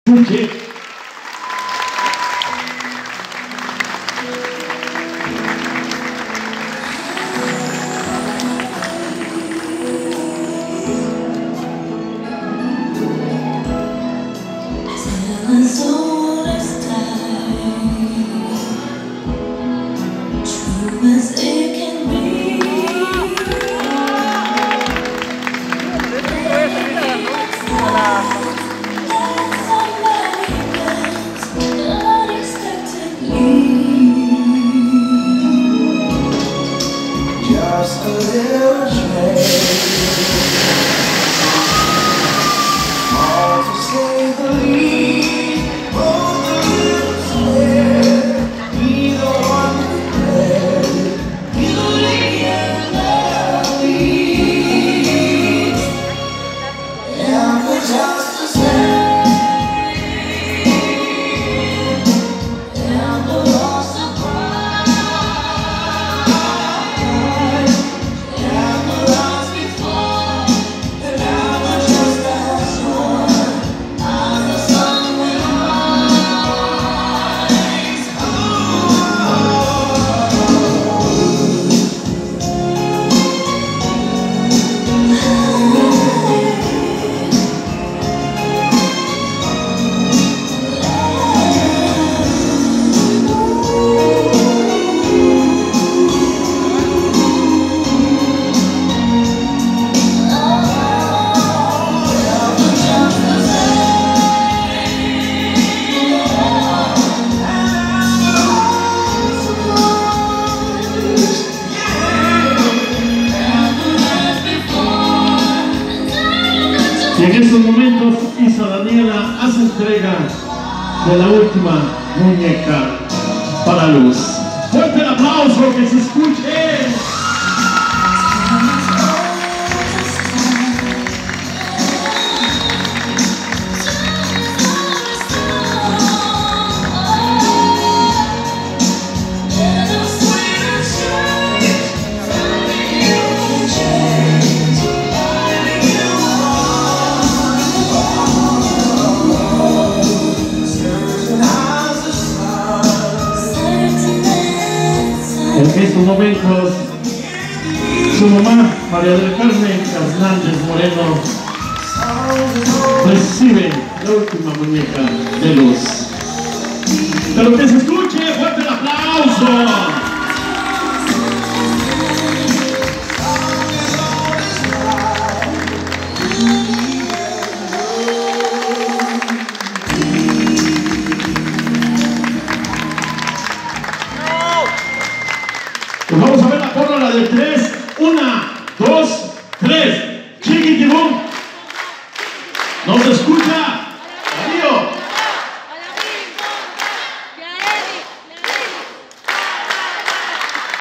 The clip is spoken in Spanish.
escuche. Just a little change, small to say the least, both a little scared, neither one prepared, beauty and the beast, and we're just the same. Y en estos momentos Isa Daniela hace entrega de la última muñeca para Luz. ¡Fuerte el aplauso, que se escuche! En estos momentos, su mamá, María del Carmen Hernández Moreno, recibe la última muñeca de Luz. Pero que se escuche, fuerte el aplauso. Pues vamos a ver la porra de 3. 1, 2, 3. Chiquitibum. ¿No se escucha?